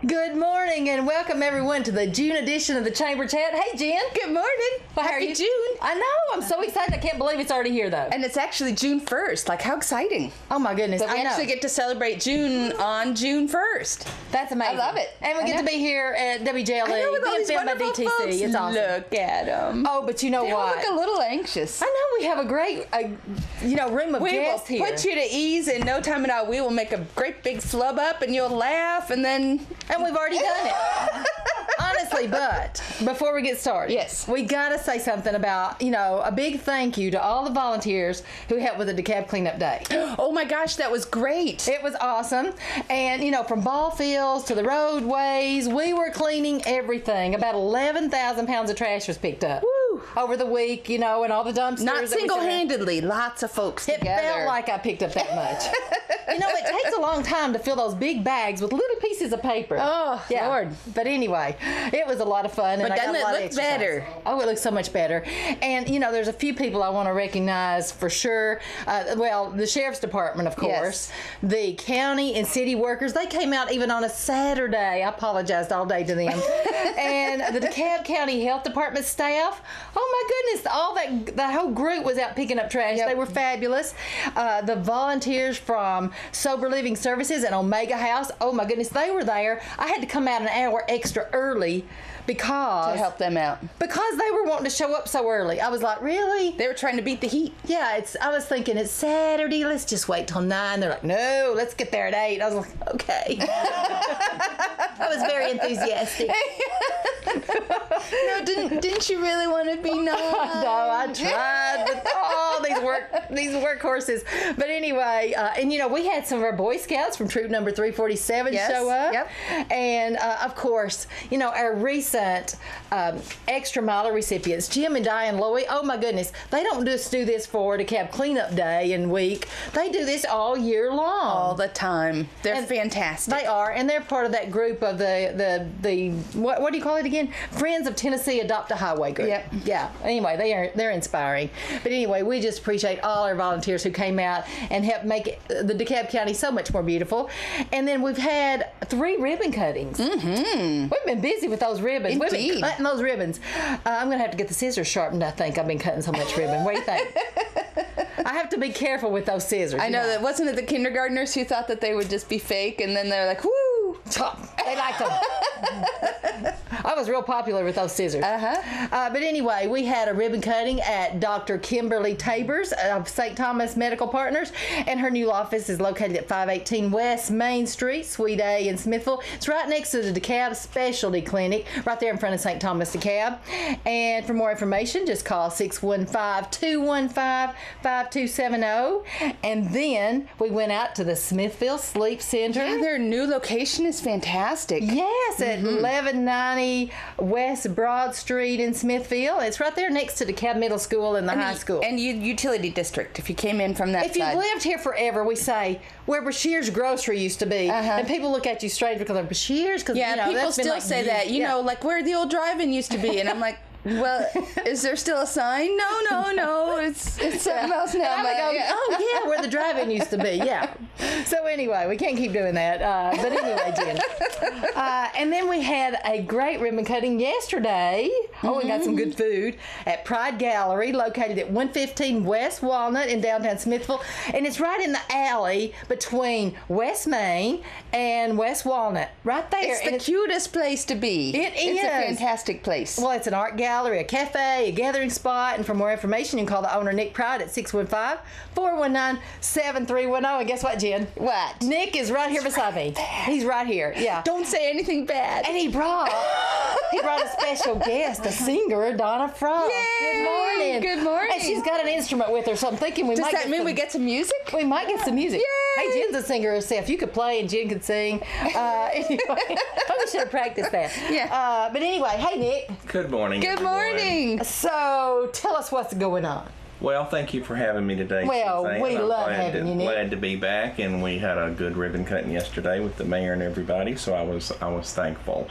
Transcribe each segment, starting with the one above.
Good morning and welcome everyone to the June edition of the Chamber Chat. Hey Jen. Good morning. Well, how are Happy you? June. I know. I'm so excited. I can't believe it's already here though. And it's actually June 1st. Like, how exciting. Oh my goodness. But we I know. actually get to celebrate June on June 1st. That's amazing. I love it. And we get to be here at WJLE. I know, with all these filmed by wonderful DTC. folks. It's awesome. Look at them. Oh, but you know They all what? look a little anxious. I know we have a great, room of We will guests here. put you to ease in no time at all. We will make a great big flub up and you'll laugh and then... And we've already done it. Honestly, but before we get started, yes, we got to say something about, a big thank you to all the volunteers who helped with the DeKalb Cleanup Day. Oh my gosh, that was great. It was awesome. And, from ball fields to the roadways, we were cleaning everything. About 11,000 pounds of trash was picked up. Woo. Over the week, and all the dumpsters. Not single-handedly, lots of folks It together. felt like I picked up that much. It takes a long time to fill those big bags with little pieces of paper. Oh, yeah. Lord. But anyway, it was a lot of fun. But and doesn't I got a lot it of look exercise. better? Oh, it looks so much better. And, there's a few people I want to recognize for sure. The Sheriff's Department, of course. Yes. The county and city workers, they came out even on a Saturday. I apologized all day to them. And the DeKalb County Health Department staff, oh my goodness, the whole group was out picking up trash. Yep. They were fabulous. The volunteers from Sober Living Services and Omega House, oh my goodness, they were there. I had to come out an hour extra early because... To help them out. Because they were wanting to show up so early. I was like, really? They were trying to beat the heat. Yeah, I was thinking, it's Saturday, let's just wait till 9. They're like, no, let's get there at 8. I was like, okay. I was very enthusiastic. No, didn't you really want to be nice? No, I tried with all these workhorses. But anyway, we had some of our Boy Scouts from Troop Number 347 show up. Yep. And of course, our recent extra miler recipients, Jim and Diane Lowy. Oh my goodness, they don't just do this for DeKalb Cleanup Day and week. They do this all year long, all the time. They're fantastic. They are, and they're part of that group of the what do you call it again? Friends of Tennessee Adopt a Highway group. Yep. Yeah. Anyway, they're inspiring. But anyway, we just appreciate all our volunteers who came out and helped make the DeKalb County so much more beautiful. And then we've had 3 ribbon cuttings. Mm-hmm. We've been busy with those ribbons. Indeed. We've been cutting those ribbons. I'm going to have to get the scissors sharpened, I think. I've been cutting so much ribbon. What do you think? I have to be careful with those scissors. I know that. Wasn't it the kindergartners who thought that they would just be fake, and then they're like, woo! They liked them. I was real popular with those scissors. But anyway, we had a ribbon cutting at Dr. Kimberly Tabor's of St. Thomas Medical Partners, and her new office is located at 518 West Main Street, Suite A in Smithville. It's right next to the DeKalb Specialty Clinic, right there in front of St. Thomas DeKalb. And for more information, just call 615-215-5270. And then we went out to the Smithville Sleep Center. Yeah, their new location is fantastic. Yes, at 1190 West Broad Street in Smithville. It's right there next to the DeKalb Middle School and the high school. And utility district, if you came in from that if side. you've lived here forever, we say where Bashir's Grocery used to be. And people look at you strange because they're Bashir's. Cause, Yeah, people that's been still like say years. that. Like where the old drive-in used to be. And I'm like, well, is there still a sign? No. It's something else now. And I would go, oh, yeah, where the drive-in used to be. Yeah. So anyway, we can't keep doing that. But anyway, Jen. And then we had a great ribbon cutting yesterday. Oh, we got some good food at Pride Gallery, located at 115 West Walnut in downtown Smithville. And it's right in the alley between West Main and West Walnut. Right there. It's the cutest place to be. It is. It's a fantastic place. Well, it's an art gallery, a cafe, a gathering spot, and for more information, you can call the owner, Nick Pride, at 615-419-7310. And guess what, Jen? What? Nick is right here beside me. He's right here. Yeah. Don't say anything bad. And he brought a special guest, a singer, Donna Frost. Yay! Good morning. Good morning. And she's got an instrument with her, so I'm thinking we Does might that get mean some, we get some music? we might get some music. Yay! Hey, Jen's a singer herself. You could play and Jen could sing. Anyway, probably should have practiced that. Yeah. But anyway, hey, Nick. Good morning. Good everyone. morning. So tell us what's going on. Well, thank you for having me today. Well, Suzanne. we I'm love glad having you, Nick. Glad to be back, and we had a good ribbon cutting yesterday with the mayor and everybody, so I was thankful.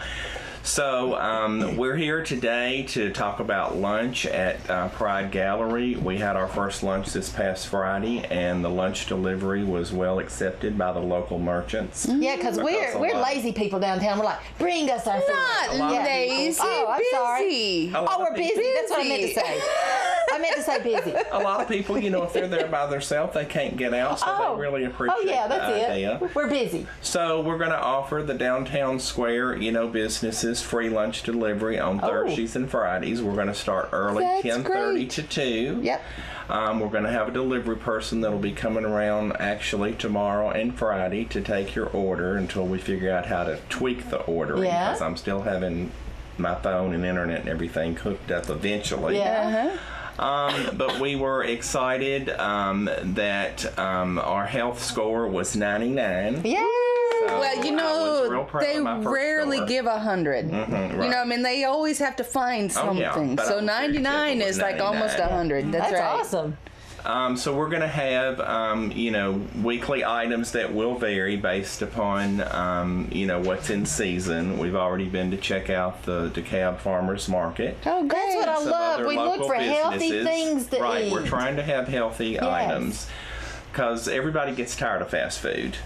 So we're here today to talk about lunch at Pride Gallery. We had our first lunch this past Friday, and the lunch delivery was well accepted by the local merchants. Yeah, because we're lazy people downtown. We're like, bring us our food. Not lazy. Oh, I'm busy. sorry. Oh, we're busy. That's what I meant to say. I meant to say busy. A lot of people, if they're there by themselves, they can't get out, so they really appreciate the idea. We're busy. So we're going to offer the downtown square, businesses free lunch delivery on Thursdays and Fridays. We're going to start early, 10:30 to 2. Yep. We're going to have a delivery person that'll be coming around actually tomorrow and Friday to take your order until we figure out how to tweak the ordering, because I'm still having my phone and internet and everything hooked up eventually. Yeah. But we were excited that our health score was 99. Yeah. So well, they rarely give 100. Right. They always have to find something. So 99 is like almost 100. That's right. Awesome. So we're going to have, weekly items that will vary based upon, what's in season. We've already been to check out the DeKalb Farmers Market. Oh, great. That's what I love. We look for healthy things to eat. Right, we're trying to have healthy items because everybody gets tired of fast food.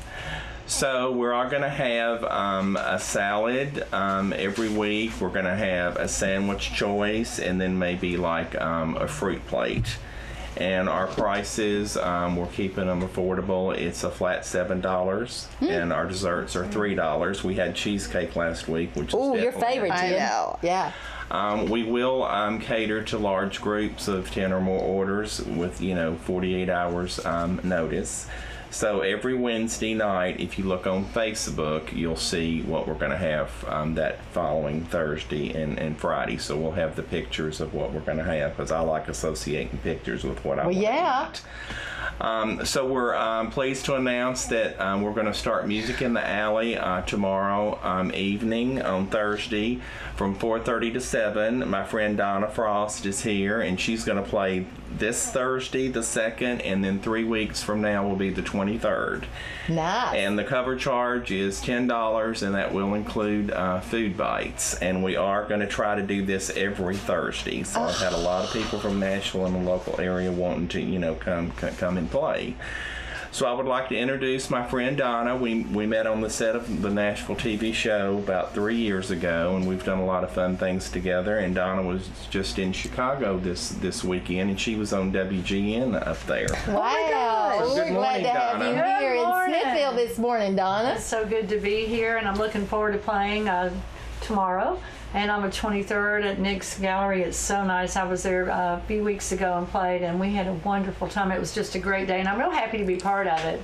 So we're all going to have a salad every week. We're going to have a sandwich choice and then maybe like a fruit plate. And our prices, we're keeping them affordable. It's a flat $7, and our desserts are $3. We had cheesecake last week, which is your favorite, Jim. I know. Yeah. We will cater to large groups of 10 or more orders with 48 hours notice. So every Wednesday night, if you look on Facebook, you'll see what we're going to have that following Thursday and Friday. So we'll have the pictures of what we're going to have, because I like associating pictures with what I want to eat. So we're pleased to announce that we're going to start Music in the Alley tomorrow evening on Thursday from 4:30 to 7. My friend Donna Frost is here, and she's going to play this Thursday, the 2nd, and then 3 weeks from now will be the 23rd. Nice. And the cover charge is $10, and that will include food bites. And we are going to try to do this every Thursday. So I've had a lot of people from Nashville and the local area wanting to, come and play. So I would like to introduce my friend Donna. We met on the set of the Nashville TV show about 3 years ago, and we've done a lot of fun things together. And Donna was just in Chicago this weekend, and she was on WGN up there. Wow. So We're glad to have you here in Smithville this morning, Donna. It's so good to be here, and I'm looking forward to playing tomorrow. And on the 23rd at Nick's Gallery. It's so nice. I was there a few weeks ago and played, and we had a wonderful time. It was just a great day, and I'm real happy to be part of it.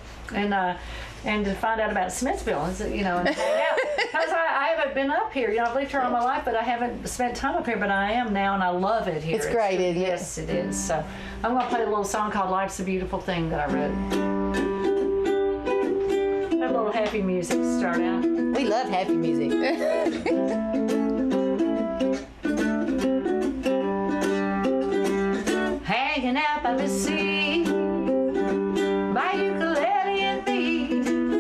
And to find out about Smithville, and hang out. Because I haven't been up here. I've lived here all my life, but I haven't spent time up here. But I am now, and I love it here. It's great, isn't it? Yes, it is. So I'm going to play a little song called "Life's a Beautiful Thing" that I wrote. A little happy music to start out. We love happy music. Hanging out by the sea, my ukulele and me,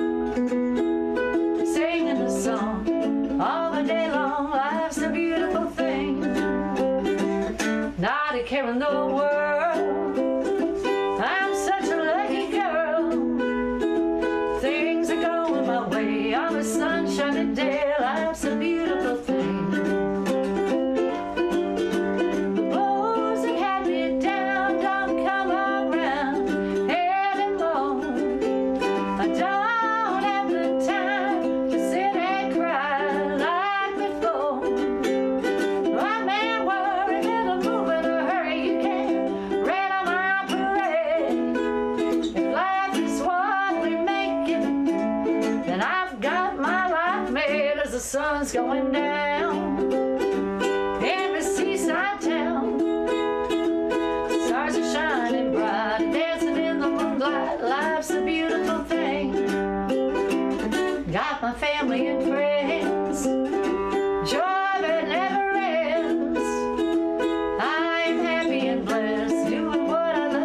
singing a song all the day long. Life's a beautiful thing, not a care in the world. I'm such a lucky girl. Things are going my way on a sunshiny day. Life's a beautiful thing. The sun's going down in the seaside town. Stars are shining bright, dancing in the moonlight. Life's a beautiful thing. Got my family and friends, joy that never ends. I'm happy and blessed, doing what I love.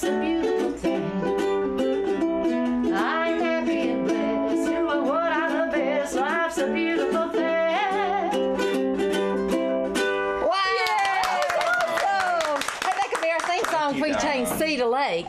life's a beautiful thing. I'm happy and blessed, doing what I love best. Life's a beautiful thing. If we change sea to lake.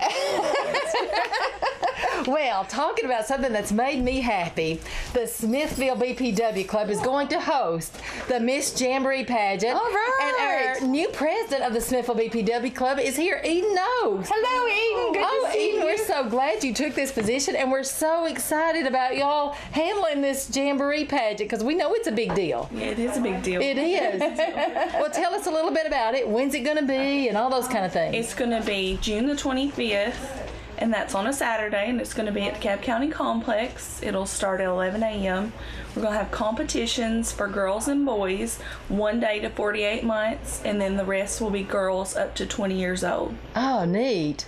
Well, talking about something that's made me happy, the Smithville BPW Club is going to host the Miss Jamboree pageant. All right. And our new president of the Smithville BPW Club is here, Eden Knows. Hello, Eden. Good to see Eden, you. we're so glad you took this position, and we're so excited about y'all handling this Jamboree pageant because we know it's a big deal. Yeah, it is a big deal. It is. Well, tell us a little bit about it. When's it going to be and all those kind of things? It's going to be June the 25th, and that's on a Saturday, and it's going to be at the DeKalb County Complex. It'll start at 11 a.m. We're going to have competitions for girls and boys, 1 day to 48 months, and then the rest will be girls up to 20 years old. Oh, neat.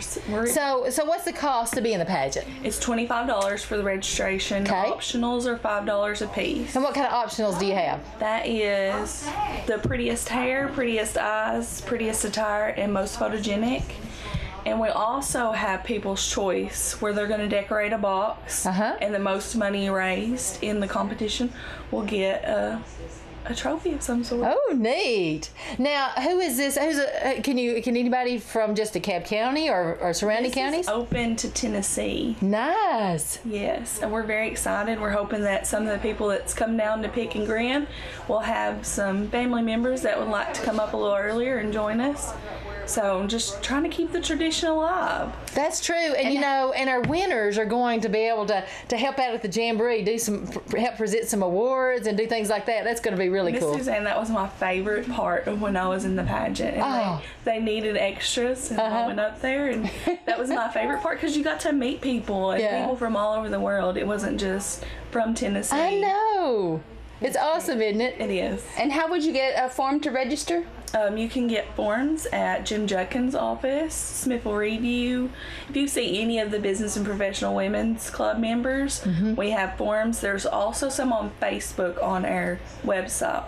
So what's the cost to be in the pageant? It's $25 for the registration. Okay. Optionals are $5 a piece. And what kind of optionals do you have? That is the prettiest hair, prettiest eyes, prettiest attire, and most photogenic. And we also have People's Choice, where they're going to decorate a box, and the most money raised in the competition will get a trophy of some sort. Oh, neat. Now, who is this? Can anybody from just DeKalb County or surrounding counties? It's open to Tennessee. Nice. Yes, and we're very excited. We're hoping that some of the people that's come down to Pick and Grin will have some family members that would like to come up a little earlier and join us. So I'm just trying to keep the tradition alive. That's true, and and our winners are going to be able to help out at the Jamboree, help present some awards and do things like that. That's going to be really Miss cool. Suzanne, that was my favorite part of when I was in the pageant. And they needed extras, and I went up there, and that was my favorite part because you got to meet people and people from all over the world. It wasn't just from Tennessee. I know. It's awesome, isn't it? It is. And how would you get a form to register? You can get forms at Jim Judkins' office, Smithville Review. If you see any of the Business and Professional Women's Club members, we have forms. There's also some on Facebook on our website.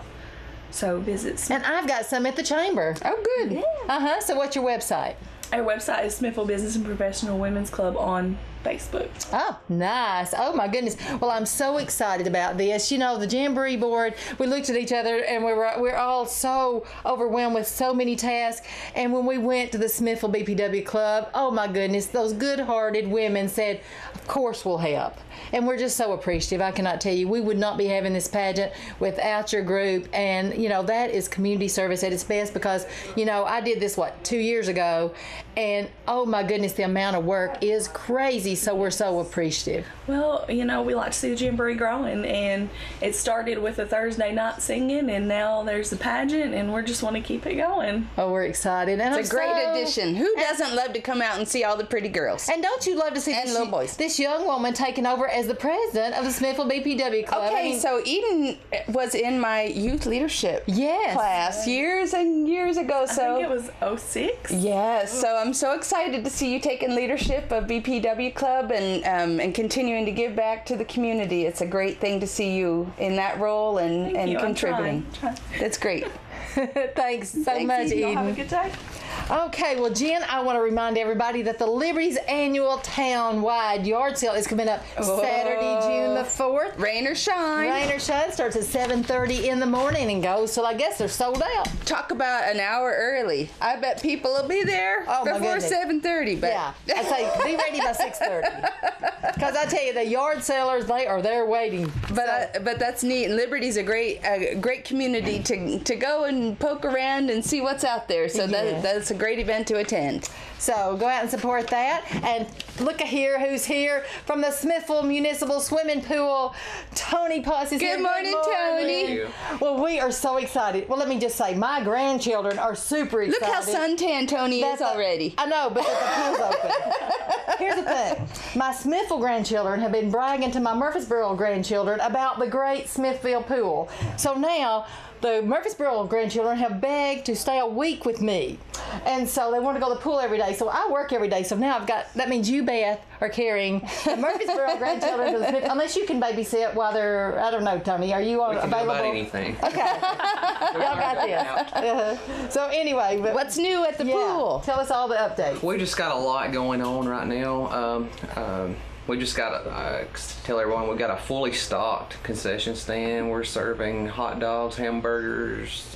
So visit. And I've got some at the chamber. Oh, good. Yeah. So what's your website? Our website is Smithville Business and Professional Women's Club on Facebook. Oh, nice. Oh, my goodness. Well, I'm so excited about this. You know, the Jamboree board, we looked at each other and we're all so overwhelmed with so many tasks. And when we went to the Smithville BPW Club, oh, my goodness, those good-hearted women said, of course we'll help. And we're just so appreciative. I cannot tell you, we would not be having this pageant without your group. And, that is community service at its best because, I did this, 2 years ago. And, oh, my goodness, the amount of work is crazy. So we're so appreciative. Well, we like to see the Jamboree growing. And it started with a Thursday night singing, and now there's the pageant, and we just want to keep it going. Oh, we're excited. And it's a great addition. Who doesn't love to come out and see all the pretty girls? And don't you love to see little boys. This young woman taking over as the president of the Smithville BPW Club? Okay, so Eden was in my youth leadership class years and years ago. So I think it was 06. Yes, so I'm so excited to see you taking leadership of BPW Club and continuing to give back to the community. It's a great thing to see you in that role and contributing. That's great. Thanks so much, Eden. Have a good day. Okay, well, Jen, I want to remind everybody that the Liberty's annual town-wide yard sale is coming up Saturday, June the 4th. Rain or shine. Rain or shine starts at 7:30 in the morning and goes till I guess they're sold out. Talk about an hour early. I bet people will be there before 7:30. But yeah, I say be ready by 6:30. Because I tell you, the yard sellers, they are there waiting. But that's neat. And Liberty's a great community to go and poke around and see what's out there. So that's a great event to attend. So go out and support that. And look here who's here from the Smithville Municipal Swimming Pool. Tony Puss is here. Good morning, Tony. Well, we are so excited. Well, let me just say, my grandchildren are super excited. Look how suntan Tony is already. I know, but the pool's open. Here's the thing. My Smithville grandchildren have been bragging to my Murfreesboro grandchildren about the great Smithville pool. So now, the Murfreesboro grandchildren have begged to stay a week with me. And so they want to go to the pool every day. So I work every day. So now that means you, Beth, are carrying the Murfreesboro grandchildren to the Smith, unless you can babysit while they're, I don't know, Tony, are you available? About anything. Okay. Y'all got this. So anyway. What's new at the pool? Tell us all the updates. We just got a lot going on right now. We just got tell everyone we got a fully stocked concession stand. We're serving hot dogs, hamburgers,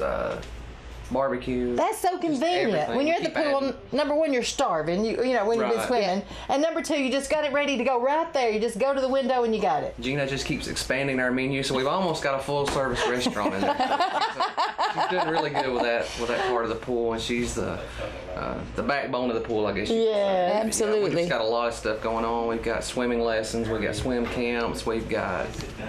barbecue. That's so convenient. When you're at the pool, number one, you're starving. You know when you've been swimming, and number two, you just got it ready to go right there. You just go to the window and you got it. Gina just keeps expanding our menu, so we've almost got a full service restaurant in there. She's doing really good with that part of the pool, and she's the backbone of the pool, I guess. Yeah, absolutely. We've just got a lot of stuff going on. We've got swimming lessons. We've got swim camps. We've got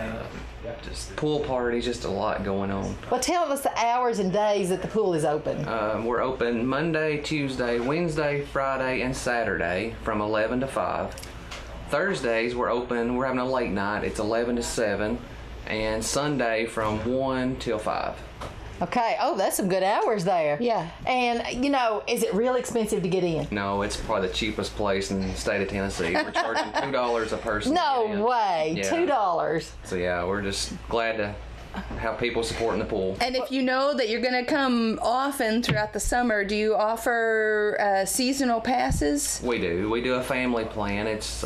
just pool parties. Just a lot going on. Well, tell us the hours and days that the pool is open. We're open Monday, Tuesday, Wednesday, Friday, and Saturday from 11 to 5. Thursdays we're open. We're having a late night. It's 11 to 7, and Sunday from 1 till 5. Okay. Oh, that's some good hours there. Yeah. And, is it real expensive to get in? No, it's probably the cheapest place in the state of Tennessee. We're charging $2 a person. No way. Yeah. $2. So, yeah, we're just glad to have people supporting the pool. And if you know that you're going to come often throughout the summer, do you offer seasonal passes? We do. We do a family plan. It's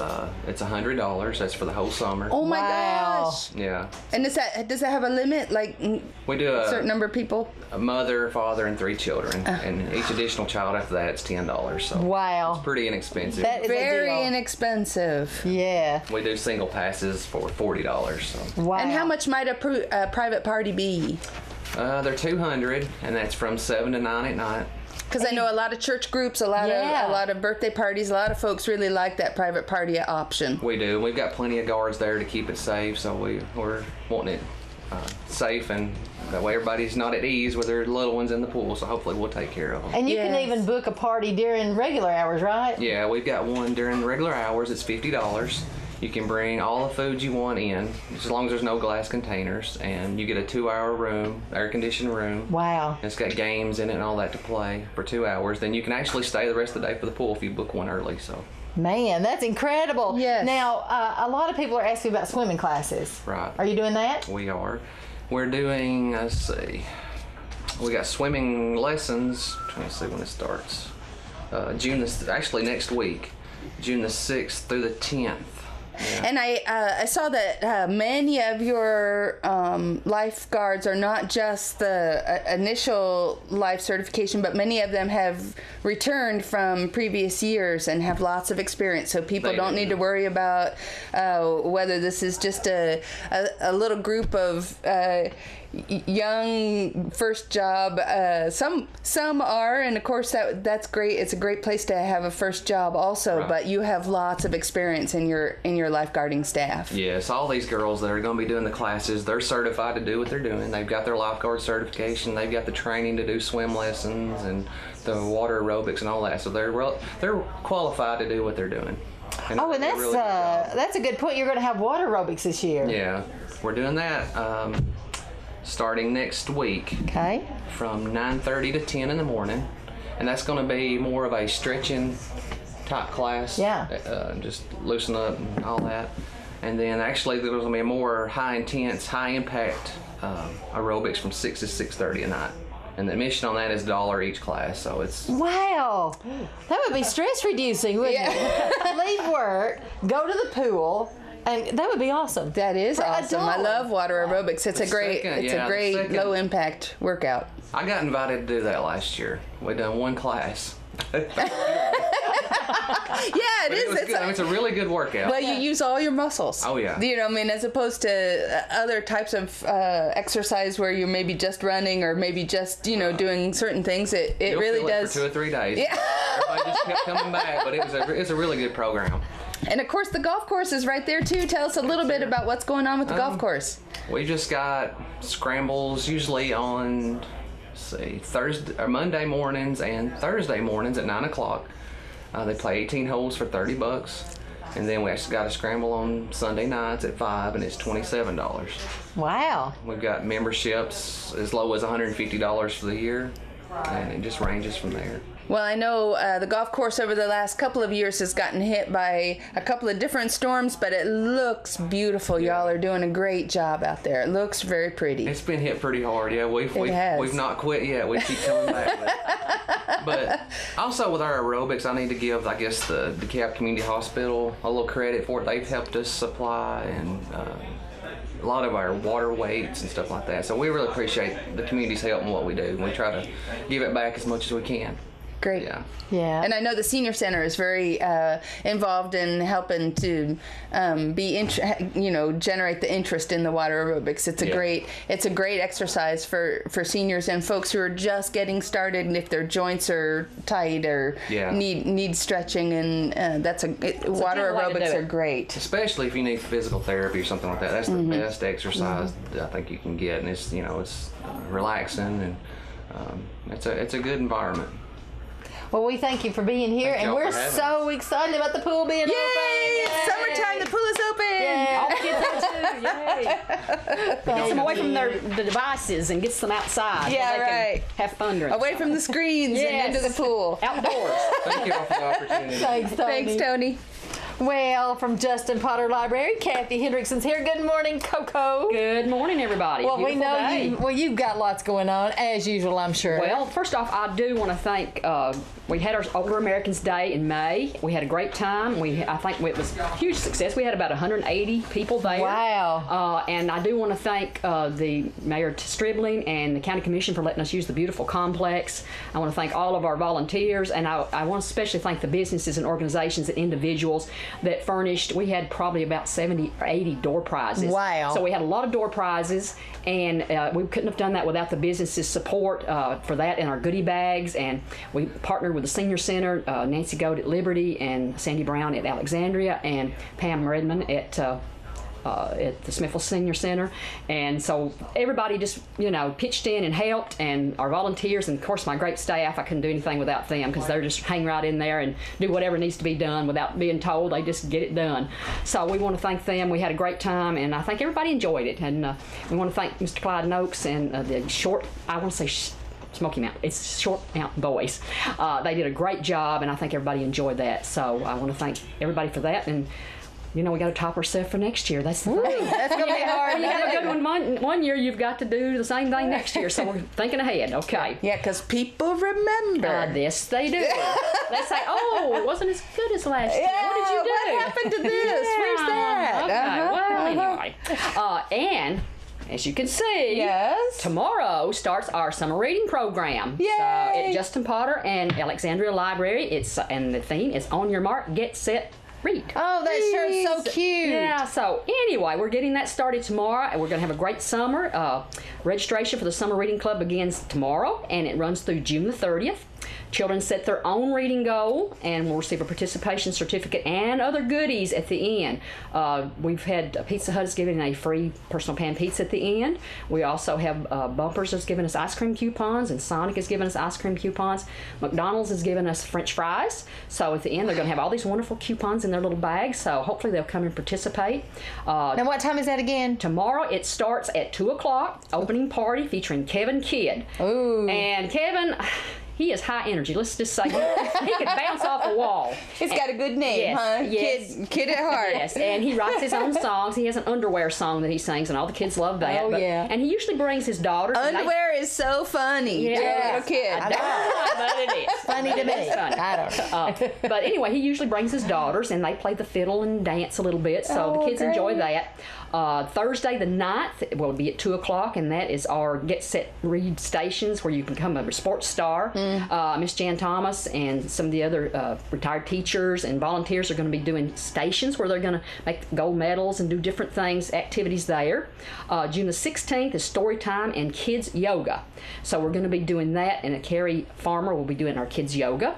$100. That's for the whole summer. Oh my Wow. gosh. Yeah. And does that have a limit? Like We do a certain number of people? a mother, father, and 3 children. And each additional child after that is $10. So Wow. it's pretty inexpensive. That is Very a deal. inexpensive. Yeah. We do single passes for $40. So. Wow. And how much might a private party be? They're $200, and that's from 7 to 9 at night. Because I know a lot of church groups, a lot of birthday parties, a lot of folks really like that private party option. We do. We've got plenty of guards there to keep it safe, so we're wanting it safe, and that way everybody's not at ease with their little ones in the pool, so hopefully we'll take care of them. And you can even book a party during regular hours, right? Yeah, we've got one during regular hours. It's $50. You can bring all the food you want in, as long as there's no glass containers, and you get a 2-hour room, air-conditioned room. Wow. It's got games in it and all that to play for 2 hours. Then you can actually stay the rest of the day for the pool if you book one early. So. Man, that's incredible. Yes. Now, a lot of people are asking about swimming classes. Right. Are you doing that? We are. We're doing, let's see, we got swimming lessons. I'm trying to see when it starts. Actually next week, June the 6th through the 10th. Yeah. And I saw that many of your lifeguards are not just the initial life certification, but many of them have returned from previous years and have lots of experience. So people don't need to worry about whether this is just a little group of young first job. Some are, and of course that's great. It's a great place to have a first job also. Right. But you have lots of experience in your lifeguarding staff. Yes, all these girls that are going to be doing the classes, they're certified to do what they're doing. They've got their lifeguard certification. They've got the training to do swim lessons and the water aerobics and all that. So they're qualified to do what they're doing. And and that's a good point. You're going to have water aerobics this year. Yeah, we're doing that. Starting next week. Okay. From 9:30 to 10 in the morning, and that's going to be more of a stretching type class. Yeah. Just loosen up and all that, and then actually there's going to be a more high intense, high impact aerobics from 6 to 6:30 at night, and the admission on that is $1 each class. So it's wow, that would be stress reducing, wouldn't it? Leave work, go to the pool. And that would be awesome. That is awesome. I love water aerobics. It's a great low impact workout. I got invited to do that last year. We done one class. Yeah, it is. It's a really good workout. Well, you use all your muscles. Oh, yeah. You know, I mean, as opposed to other types of exercise where you're maybe just running or maybe just, doing certain things. It really does. For 2 or 3 days. Yeah. Everybody just kept coming back, but it's a really good program. And of course, the golf course is right there too. Tell us a little bit about what's going on with the golf course. We just got scrambles usually on, Monday mornings and Thursday mornings at 9 o'clock. They play 18 holes for $30. And then we actually got a scramble on Sunday nights at 5, and it's $27. Wow. We've got memberships as low as $150 for the year, and it just ranges from there. Well, I know the golf course over the last couple of years has gotten hit by a couple of different storms, but it looks beautiful. Y'all are doing a great job out there. It looks very pretty. It's been hit pretty hard, yeah. We've not quit yet. We keep coming back with it. But also with our aerobics, I need to give, I guess, the DeKalb Community Hospital a little credit for it. They've helped us supply and a lot of our water weights and stuff like that. So we really appreciate the community's help in what we do. And we try to give it back as much as we can. Great. Yeah. And I know the senior center is very involved in helping to generate the interest in the water aerobics. It's a great exercise for seniors and folks who are just getting started, and if their joints are tight or need stretching, and water aerobics are great. Especially if you need physical therapy or something like that. That's the best exercise I think you can get, and it's relaxing, and it's a good environment. Well, we thank you for being here, and we're so excited about the pool being open. Yay! It's summertime, the pool is open! Yeah. All the kids are too, yay! Gets them away from the devices and gets them outside. Yeah, so they right. Can have fun during Away from the screens and into the pool. outdoors. Thank you all for the opportunity. Thanks, Tony. Thanks, Tony. Well, from Justin Potter Library, Kathy Hendrickson's here. Good morning, Coco. Good morning, everybody. Well, we Beautiful know day. you've got lots going on, as usual, I'm sure. Well, first off, I do want to thank, we had our Older Americans Day in May. We had a great time. I think it was a huge success. We had about 180 people there. Wow. And I do want to thank the Mayor Stribling and the County Commission for letting us use the beautiful complex. I want to thank all of our volunteers, and I want to especially thank the businesses and organizations and individuals that furnished. We had probably about 70 or 80 door prizes. Wow. So we had a lot of door prizes, and we couldn't have done that without the businesses' support for that and our goodie bags. And we partnered with the Senior Center, Nancy Gold at Liberty, and Sandy Brown at Alexandria, and Pam Redmond at the Smithville Senior Center. And so everybody just, pitched in and helped, and our volunteers, and of course my great staff. I couldn't do anything without them, because they're just hang right in there and do whatever needs to be done without being told. They just get it done. So we want to thank them. We had a great time, and I think everybody enjoyed it. And we want to thank Mr. Clyde Noakes and Smoky Mountain. It's Short Mountain Boys. They did a great job, and I think everybody enjoyed that. So I want to thank everybody for that. And we got to top ourselves for next year. That's the thing. That's going to be hard. When you have a good one year, you've got to do the same thing next year. So we're thinking ahead. Okay. Yeah, because people remember. This they do. They say, "Oh, it wasn't as good as last year. Yeah, What did you do? what happened to this? Where's that?" Okay. Well, anyway, and as you can see, Yes. tomorrow starts our summer reading program. Yay! So at Justin Potter and Alexandria Library, and the theme is On Your Mark, Get Set, Read. Oh, that sure is so cute. Yeah, so anyway, we're getting that started tomorrow, and we're going to have a great summer. Registration for the Summer Reading Club begins tomorrow, and it runs through June the 30th. Children set their own reading goal and will receive a participation certificate and other goodies at the end. We've had Pizza Hut has given a free personal pan pizza at the end. We also have Bumpers has given us ice cream coupons, and Sonic has given us ice cream coupons. McDonald's has given us French fries. So at the end, they're going to have all these wonderful coupons in their little bags. So hopefully they'll come and participate. Now, what time is that again? Tomorrow it starts at 2 o'clock. Opening party featuring Kevin Kidd. Ooh. And Kevin, he is high energy. Let's just say he could bounce off a wall. He's got a good name, Yes, huh? yes. Kid at heart. Yes, and he writes his own songs. He has an underwear song that he sings, and all the kids love that. Oh, yeah. And he usually brings his daughters. Underwear is so funny. Yeah. to a little kid. I know, but it is. Funny to me. It's funny. I don't know. But anyway, he usually brings his daughters, and they play the fiddle and dance a little bit, so the kids enjoy that. Thursday the 9th will be at 2 o'clock, and that is our Get Set Read stations where you can become a sports star. Miss Jan Thomas and some of the other retired teachers and volunteers are going to be doing stations where they're going to make gold medals and do different things, activities there. June the 16th is story time and kids yoga. So we're going to be doing that, and Carrie Farmer will be doing our kids yoga.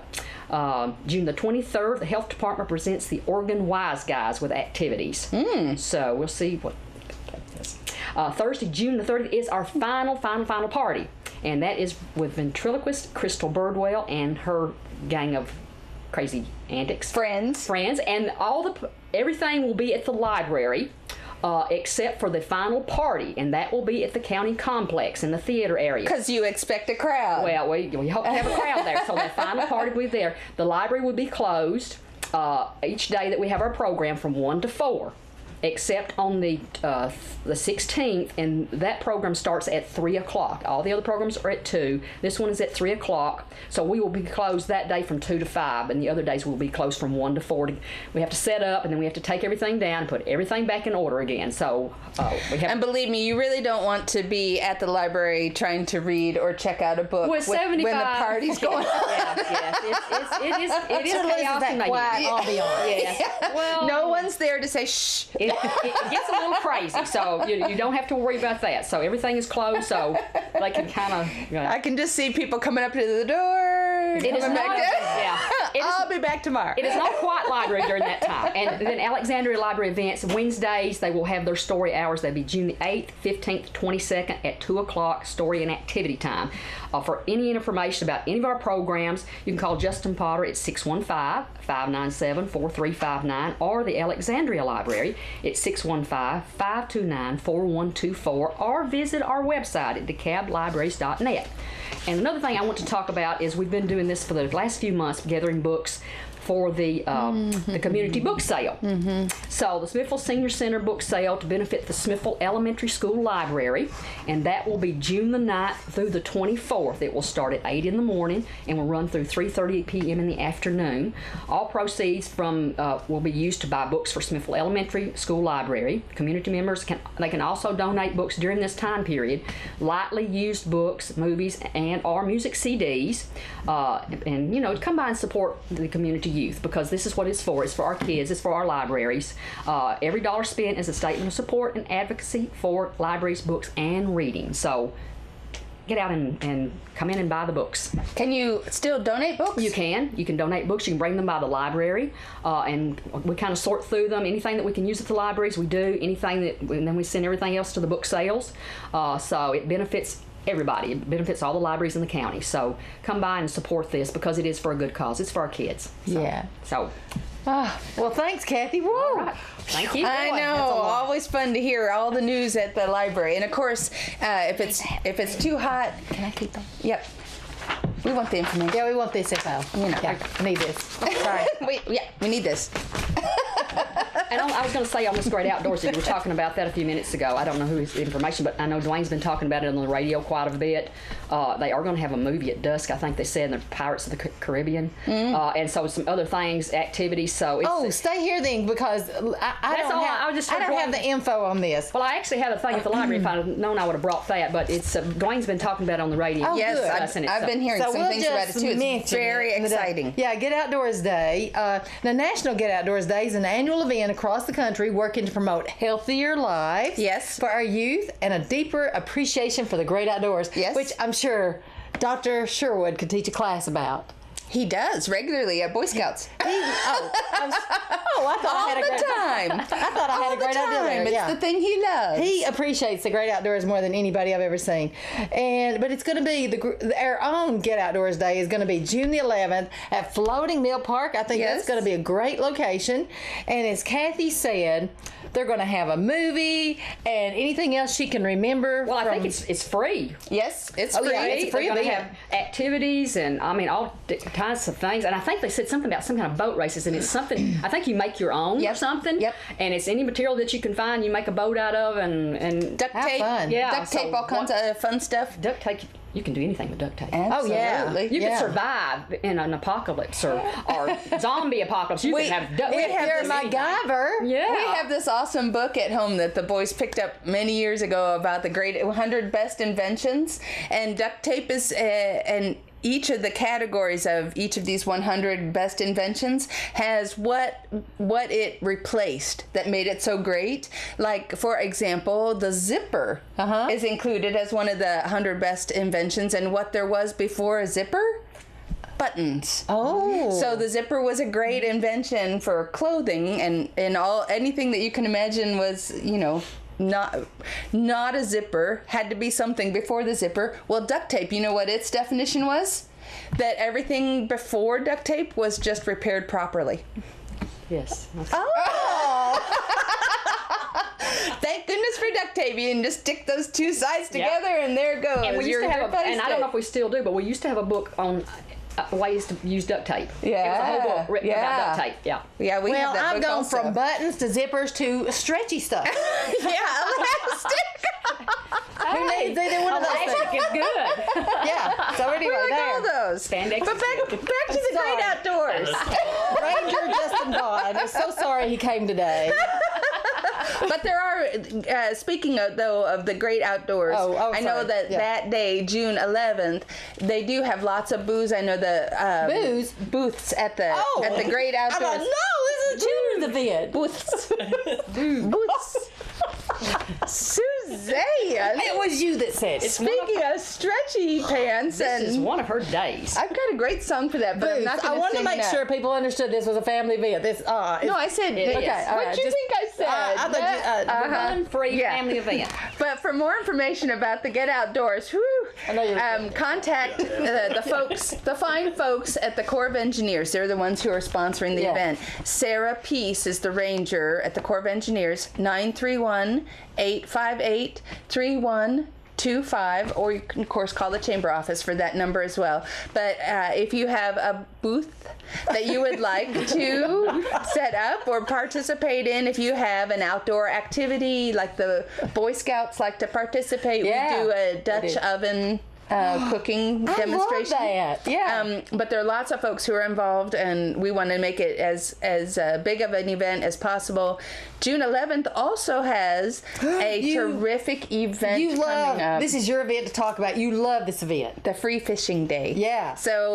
June the 23rd, the health department presents the Oregon Wise Guys with activities. So we'll see what that is. Thursday, June the 30th is our final party, and that is with ventriloquist Crystal Birdwell and her gang of crazy antics. Friends, and everything will be at the library. Except for the final party, and that will be at the county complex in the theater area. Because you expect a crowd. Well, we hope to have a crowd there, so the final party will be there. The library will be closed each day that we have our program from 1 to 4, except on the 16th, and that program starts at 3 o'clock. All the other programs are at 2. This one is at 3 o'clock, so we will be closed that day from 2 to 5, and the other days will be closed from 1 to 4. We have to set up, and then we have to take everything down and put everything back in order again. So we have. And believe me, you really don't want to be at the library trying to read or check out a book With when the party's going on. Yes, it is chaos and quiet ambiance. Yes. Well, no one's there to say shh. It gets a little crazy, so you don't have to worry about that. So everything is closed, so they can kind of. I can just see people coming up to the door. It is not. I'll be back tomorrow. It is not quite library during that time. And then Alexandria Library events, Wednesdays, they will have their story hours. They'll be June the 8th, 15th, 22nd at 2 o'clock, story and activity time. For any information about any of our programs, you can call Justin Potter at 615-597-4359 or the Alexandria Library at 615-529-4124 or visit our website at DeKalbLibraries.net. And another thing I want to talk about is we've been doing this for the last few months, gathering books for the community book sale. So the Smithville Senior Center book sale to benefit the Smithville Elementary School Library, and that will be June the 9th through the 24th. It will start at 8 in the morning and will run through 3:30 p.m. in the afternoon. All proceeds from will be used to buy books for Smithville Elementary School Library. Community members can also donate books during this time period, lightly used books, movies, and or music CDs, and come by and support the community youth, because this is what it's for. It's for our kids. It's for our libraries. Every dollar spent is a statement of support and advocacy for libraries, books, and reading. So get out and come in and buy the books. Can you still donate books? You can. You can donate books. You can bring them by the library, and we kind of sort through them. Anything that we can use at the libraries, we do. Anything and then we send everything else to the book sales. So it benefits everybody. It benefits all the libraries in the county. So come by and support this, because it is for a good cause. It's for our kids. So. Well, thanks, Kathy. Woo. All right. Thank you. I know. Always fun to hear all the news at the library. And of course, if it's too hot, Can I keep them? Yep. We want the information. Yeah, we want this info. Yeah, I need this. Sorry. We need this. And I was going to say on this Great Outdoors, we were talking about that a few minutes ago. I don't know whose information, but I know Dwayne's been talking about it on the radio quite a bit. They are going to have a movie at dusk, I think they said, in the Pirates of the Caribbean. And so some other things, activities. So it's, stay here then, because I don't have the info on this. Well, I actually had a thing at the library. If I'd have known, I would have brought that. But it's Dwayne's been talking about it on the radio. Oh, yes, good. I've been hearing some things about it too. It's very exciting. Yeah, Get Outdoors Day. The National Get Outdoors Day is an annual event across the country working to promote healthier lives for our youth and a deeper appreciation for the great outdoors, which I'm sure Dr. Sherwood could teach a class about. He does regularly at Boy Scouts. I thought all the time. I thought I had a great idea there. It's the thing he loves. He appreciates the great outdoors more than anybody I've ever seen. But it's going to be our own Get Outdoors Day is going to be June the 11th at Floating Mill Park. I think that's going to be a great location. And as Kathy said, they're going to have a movie and anything else she can remember. Well, I think it's free. Yes, it's free. Yeah, it's free. They're going to have activities and all kinds of things. And I think they said something about some kind of boat races, and it's something I think you make your own or something. Yep. And it's any material that you can find. You make a boat out of and duct tape. Duct tape, all kinds of fun stuff. Duct tape. You can do anything with duct tape. Absolutely. Oh, yeah. You can survive in an apocalypse or zombie apocalypse. You can have duct tape. You're MacGyver. Yeah. We have this awesome book at home that the boys picked up many years ago about the great 100 best inventions. And duct tape is, and each of the categories of each of these 100 best inventions has what it replaced that made it so great. Like, for example, the zipper is included as one of the 100 best inventions, and what there was before a zipper? Buttons. Oh. So the zipper was a great invention for clothing, and anything that you can imagine was, not a zipper, had to be something before the zipper. Well, duct tape, you know what its definition was? that everything before duct tape was just repaired properly. Yes. Oh! Thank goodness for duct tape. You can just stick those two sides together, and there it goes. And we used to have and I don't know if we still do, but we used to have a book on ways to use duct tape. Yeah. It was a whole book written about duct tape. Yeah. Yeah, we have that I've book gone also. from buttons to zippers to stretchy stuff. Yeah, elastic. Who needs either one of those Elastic things? is good. Yeah. So anyway, We like there. all those. Spandex But is back to the Sorry. great outdoors. Ranger Justin Vaughn. I'm so sorry he came today. But there are, speaking of the great outdoors, I know sorry. that that day, June 11th, they do have lots of booze. I know the booths at the great I outdoors. thought, no, this is a children's event. Booths. Booths. Suzanne. It was you that said it. Speaking of stretchy pants, This is and one of her days. I've got a great song for that, but I'm not Booths. going I wanted to make that. sure people understood this was a family event. This, No, I said It is. okay. all What right, do you just- think I said? I thought you, Fun-free Yeah. family event. But for more information about the Get Outdoors, I know you're contact the folks, the fine folks at the Corps of Engineers. They're the ones who are sponsoring the Yeah. event. Sarah Peace is the ranger at the Corps of Engineers. 931-858-3125, or you can of course call the chamber office for that number as well. But if you have a booth that you would like to set up or participate in, if you have an outdoor activity like the Boy Scouts like to participate, Yeah, we do a they Dutch do. oven cooking demonstration. I love that. Yeah. But there are lots of folks who are involved, and we want to make it as big of an event as possible. June 11th also has a terrific event coming up. This is your event to talk about. You love this event. The Free Fishing Day. Yeah.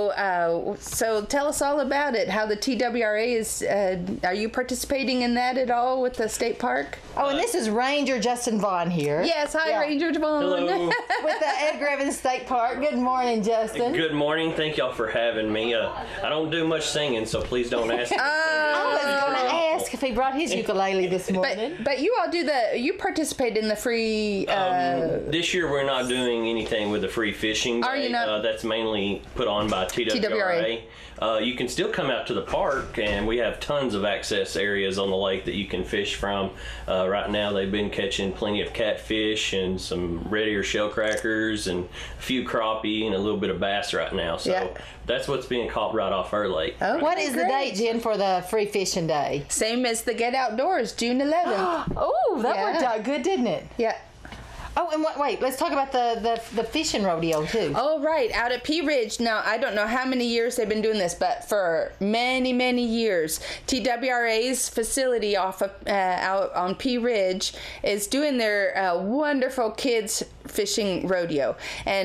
So tell us all about it. How the TWRA is. Are you participating in that at all with the state park? Oh, and this is Ranger Justin Vaughn here. Yes. Hi, Yeah. Ranger Devon. Hello. With the Edgar Evans State Park. Good morning, Justin. Good morning. Thank y'all for having me. I don't do much singing, so please don't ask me. I was going to ask if he brought his ukulele this morning. But you all you participate in the free. This year we're not doing anything with the free fishing day. Are you not? That's mainly put on by TWRA. You can still come out to the park, and we have tons of access areas on the lake that you can fish from. Right now they've been catching plenty of catfish and some red ear shell crackers and a few crappie and a little bit of bass right now. So that's what's being caught right off our lake. Oh, What is the date, Jen, for the free fishing day? Same as the Get Outdoors, June 11th. Oh, that Yeah. worked out good, didn't it? Yeah. Oh, and wait, let's talk about the fishing rodeo, too. Oh, right, out at Pea Ridge. Now, I don't know how many years they've been doing this, but for many, many years, TWRA's facility off of, out on Pea Ridge is doing their wonderful kids fishing rodeo.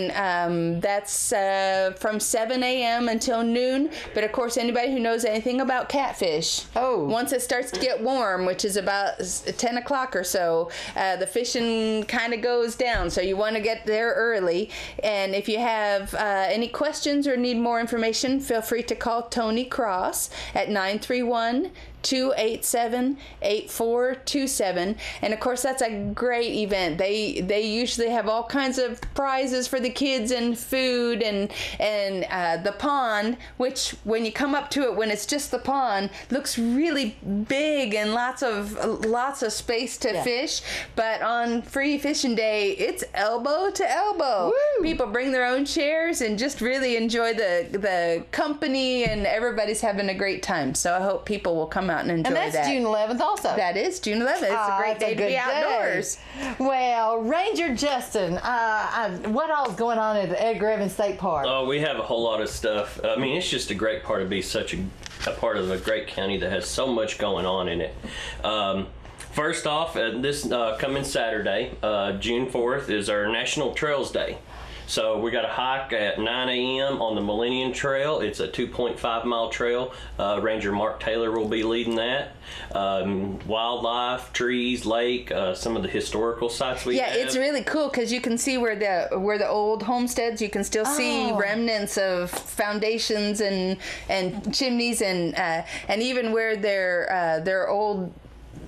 And that's from 7 a.m. until noon. But, of course, anybody who knows anything about catfish, once it starts to get warm, which is about 10 o'clock or so, the fishing kind of goes down, so you want to get there early. And if you have any questions or need more information, feel free to call Tony Cross at 931-287-8427. And of course, that's a great event. They usually have all kinds of prizes for the kids and food and the pond, which when you come up to it, when it's just the pond, looks really big and lots of space to fish. But on Free Fishing Day, it's elbow to elbow. Woo! People bring their own chairs and just really enjoy the company, and everybody's having a great time. So I hope people will come out and enjoy that. And that's June 11th also. That is June 11th. It's a great it's day to good be outdoors. Well, Ranger Justin, what all's going on at the Edgar Evans State Park? Oh, we have a whole lot of stuff. I mean, it's just a great part to be such a part of a great county that has so much going on in it. First off, this coming Saturday, June 4th, is our National Trails Day. So we got a hike at 9 a.m. on the Millennium Trail. It's a 2.5-mile trail. Ranger Mark Taylor will be leading that. Wildlife, trees, lake, some of the historical sites we have. Yeah, it's really cool because you can see where the old homesteads. You can still see remnants of foundations and chimneys and even where their old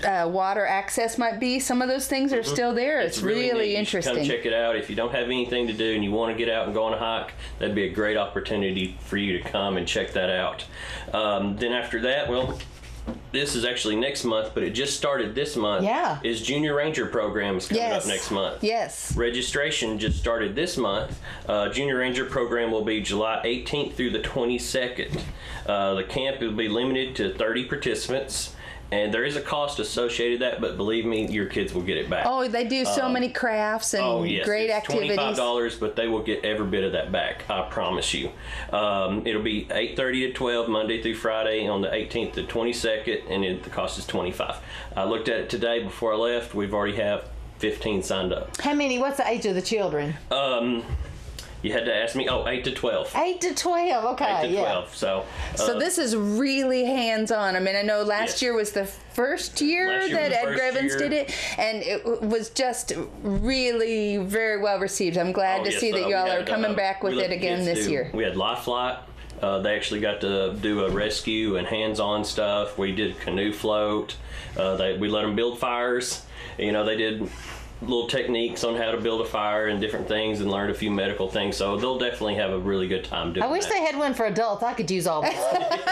water access might be. Some of those things are still there. It's really neat. interesting. Come check it out. If you don't have anything to do and you want to get out and go on a hike, that'd be a great opportunity for you to come and check that out. Then after that, well, this is actually next month, but it just started this month. Yeah. Is Junior Ranger program is coming up next month. Yes. Registration just started this month. Junior Ranger program will be July 18th through the 22nd. The camp will be limited to 30 participants. And there is a cost associated with that, but believe me, your kids will get it back. Oh, they do so many crafts and great activities. $25, but they will get every bit of that back, I promise you. It'll be 8:30 to 12, Monday through Friday, on the 18th to 22nd, and the cost is $25. I looked at it today before I left. We've already have 15 signed up. How many? What's the age of the children? You had to ask me. 8 to 12. 8 to 12. Okay. 8 to 12. So this is really hands-on. I mean, I know last year was the first year that Ed Grevens did it, and it was just really very well received. I'm glad to see that y'all are coming back with it again this year. We had Life Flight. They actually got to do a rescue and hands-on stuff. We did canoe float. We let them build fires. You know, they did little techniques on how to build a fire and different things, and learned a few medical things, so they'll definitely have a really good time doing I wish that. they had one for adults. I could use all this.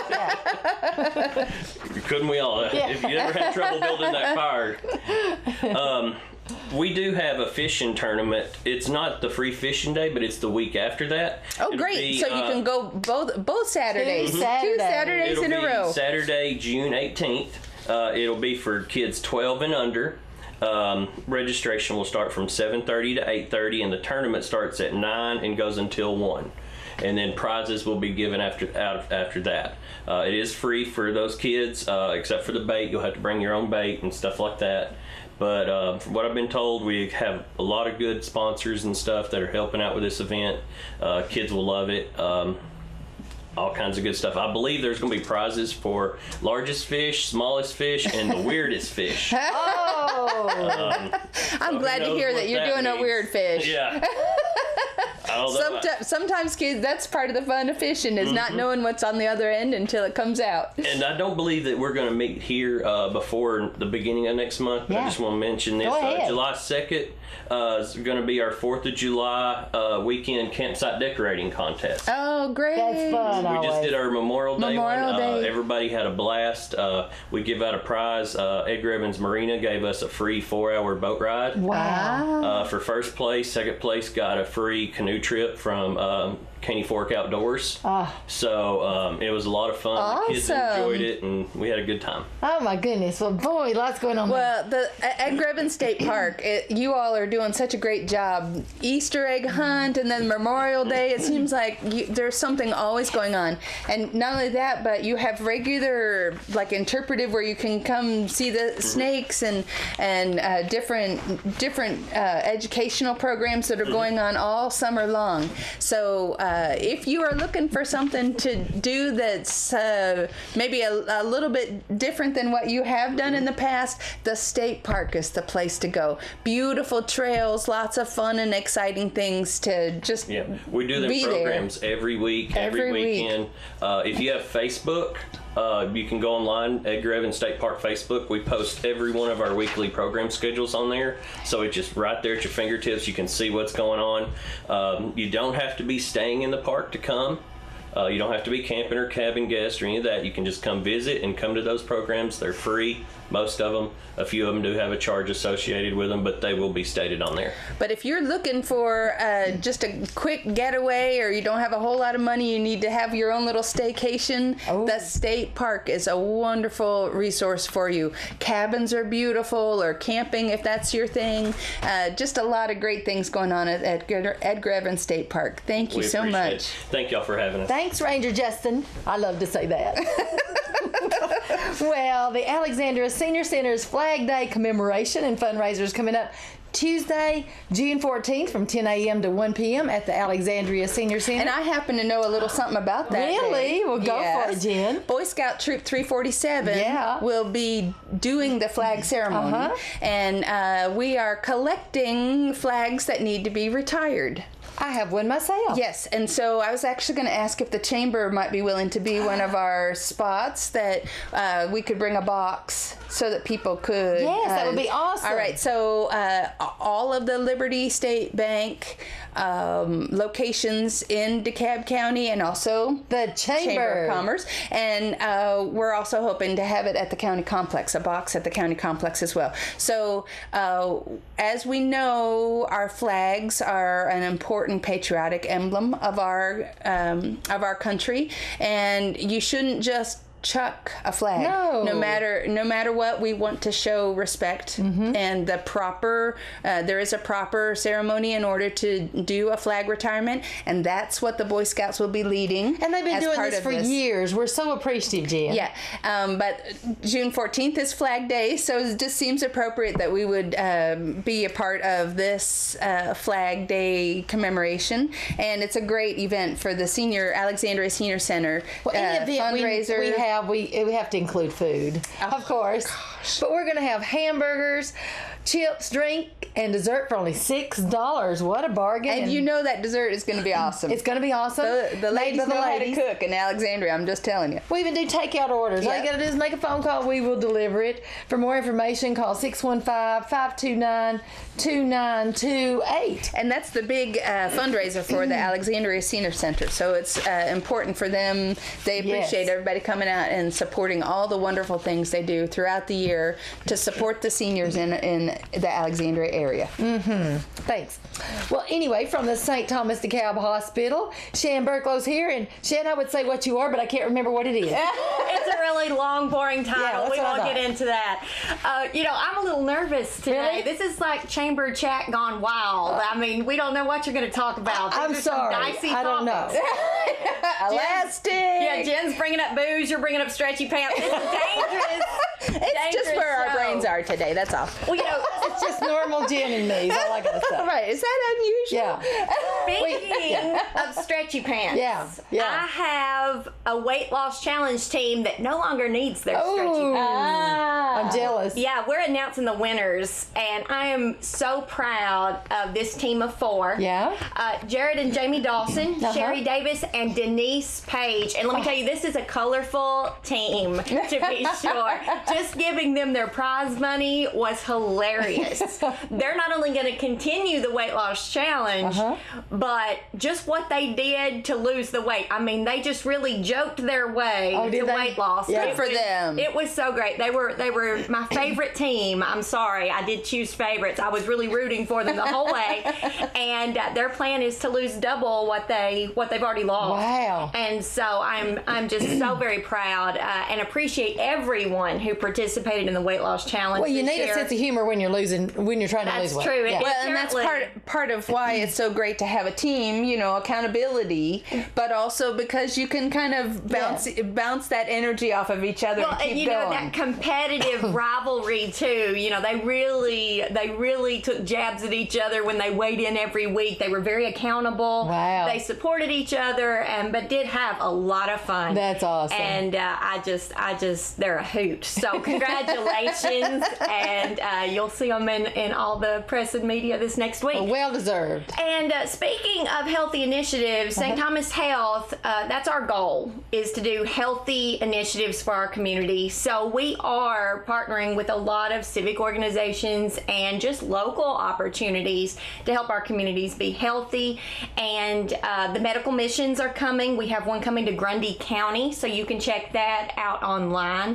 Couldn't we all? If you ever had trouble building that fire. We do have a fishing tournament. It's not the free fishing day, but it's the week after that. Oh, great. So you can go both Saturdays. 2 Saturdays in a row. Saturday, June 18th. It'll be for kids 12 and under. Registration will start from 7:30 to 8:30, and the tournament starts at 9 and goes until 1. And then prizes will be given after that. It is free for those kids, except for the bait. You'll have to bring your own bait and stuff like that. But from what I've been told, we have a lot of good sponsors and stuff that are helping out with this event. Kids will love it. All kinds of good stuff. I believe there's going to be prizes for largest fish, smallest fish, and the weirdest fish. I'm glad to hear that you're doing a weird fish. Yeah. Sometimes kids, that's part of the fun of fishing, is not knowing what's on the other end until it comes out. And I don't believe that we're going to meet here before the beginning of next month, but I just want to mention this. July 2nd is going to be our 4th of July weekend campsite decorating contest. Oh, great. That's fun. We just did our Memorial Day one. Everybody had a blast. We give out a prize. Ed Grevens Marina gave us a free 4-hour boat ride. Wow. For first place, second place got a free canoe trip from Caney Fork Outdoors. So it was a lot of fun. Awesome. The kids enjoyed it, and we had a good time. Oh my goodness. Well, boy, lots going on. Well, the Ed Grevens State Park, you all are doing such a great job. Easter egg hunt, and then Memorial Day. It seems like there's something always going on. And not only that, but you have regular, like, interpretive where you can come see the snakes and different educational programs that are going on all summer long. So if you are looking for something to do that's maybe a little bit different than what you have done in the past, the state park is the place to go. Beautiful trails, lots of fun and exciting things to just we do them programs every week, every weekend. If you have Facebook, you can go online, Ed Grevens State Park Facebook. We post every one of our weekly program schedules on there, so it's just right there at your fingertips. You can see what's going on. You don't have to be staying in the park to come. You don't have to be camping or cabin guest or any of that. You can just come visit and come to those programs. They're free, most of them. A few of them do have a charge associated with them, but they will be stated on there. But if you're looking for just a quick getaway, or you don't have a whole lot of money, you need to have your own little staycation, the state park is a wonderful resource for you. Cabins are beautiful, or camping if that's your thing. Just a lot of great things going on at Ed Grevens State Park. Thank you so much. Thank y'all for having us. Thanks, Ranger Justin. I love to say that. Well, the Alexandria Senior Center's Flag Day commemoration and fundraisers coming up Tuesday, June 14th from 10 a.m. to 1 p.m. at the Alexandria Senior Center. And I happen to know a little something about that. Really? Well, go for it, Jen. Boy Scout Troop 347 will be doing the flag ceremony. And we are collecting flags that need to be retired. I have one myself. Yes, and so I was actually going to ask if the chamber might be willing to be one of our spots, that we could bring a box so that people could. Yes, that would be awesome. All right, so all of the Liberty State Bank locations in DeKalb County, and also the Chamber of Commerce, and we're also hoping to have it at the county complex, a box at the county complex as well. So as we know, our flags are an important patriotic emblem of our country, and you shouldn't just chuck a flag. No matter what, we want to show respect, and the proper there is a proper ceremony in order to do a flag retirement, and that's what the Boy Scouts will be leading. And they've been doing this for years. We're so appreciative, Jen. Yeah, but June 14th is Flag Day, so it just seems appropriate that we would be a part of this Flag Day commemoration, and it's a great event for the Alexandria Senior Center. Well, any event fundraiser. We have to include food, of course. Gosh. But we're going to have hamburgers, chips, drink, and dessert for only $6. What a bargain. And you know that dessert is going to be awesome. It's going to be awesome. The ladies know how to cook in Alexandria, I'm just telling you. We even do takeout orders. All you got to do is make a phone call. We will deliver it. For more information, call 615-529-2928. And that's the big fundraiser for the Alexandria Senior Center. So it's important for them. They appreciate everybody coming out and supporting all the wonderful things they do throughout the year to support the seniors in the Alexandria area. Thanks. Well, anyway, from the St. Thomas DeKalb Hospital, Shan Burklow's here. And Shan, I would say what you are, but I can't remember what it is. It's a really long, boring title. We won't get into that. I'm a little nervous today. Really? This is like chamber chat gone wild. I mean, we don't know what you're going to talk about. I'm sorry. I don't know. Elastic. Yeah, Jen's bringing up booze. You're bringing up stretchy pants. It's dangerous. It's just where our brains are today. That's all. Well, it's just normal Jen and me. Is all I gotta say. Right? Is that unusual? Yeah. Speaking of stretchy pants, I have a weight loss challenge team that no longer needs their stretchy pants. I'm jealous. Yeah, we're announcing the winners, and I am so proud of this team of 4. Yeah. Jared and Jamie Dawson, Sherry Davis, and Denise Page. And let me tell you, this is a colorful team, to be sure. Just giving them their prize money was hilarious. They're not only going to continue the weight loss challenge, but just what they did to lose the weight. I mean, they just really joked their way to weight loss. Yeah. Good for them. It was so great. They were my favorite team. I'm sorry, I did choose favorites. I was really rooting for them the whole way. And their plan is to lose double what they've already lost. Wow. And so I'm just so very proud and appreciate everyone who participated in the weight loss challenge. Well, you need a sense of humor when you're trying to lose weight. That's true. Yeah. Well, and that's part of why it's so great to have a team, accountability, but also because you can kind of bounce that energy off of each other and keep going. That competitive rivalry too. They really took jabs at each other when they weighed in every week. They were very accountable. Wow. They supported each other, but did have a lot of fun. That's awesome. And they're a hoot. So congratulations, and you'll see them in all the press and media this next week. Well deserved. And speaking of healthy initiatives, St. Thomas Health, that's our goal, is to do healthy initiatives for our community. So we are partnering with a lot of civic organizations and just local opportunities to help our communities be healthy. And the medical missions are coming. We have one coming to Grundy County, so you can check that out online,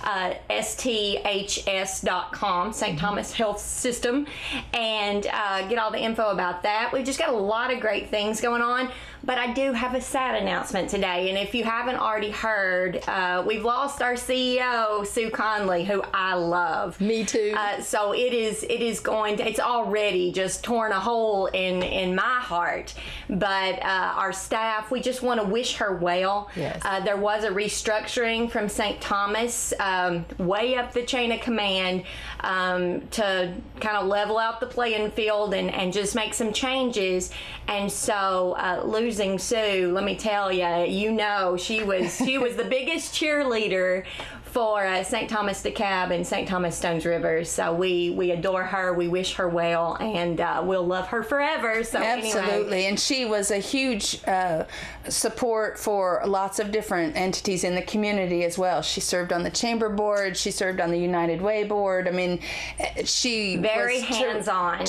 sths.com, St. Thomas Health System, and get all the info about that. We've just got a lot of great things going on. But I do have a sad announcement today, and if you haven't already heard, we've lost our CEO, Sue Conley, who I love. Me too. So it's already just torn a hole in my heart. But our staff, we just want to wish her well. Yes. There was a restructuring from St. Thomas, way up the chain of command, to kind of level out the playing field and just make some changes. And so losing losing Sue, let me tell you, she was the biggest cheerleader for St. Thomas DeKalb and St. Thomas Stones River. So we adore her. We wish her well, and we'll love her forever. So absolutely. Anyway. And she was a huge support for lots of different entities in the community as well. She served on the chamber board. She served on the United Way board. I mean, she very was hands-on,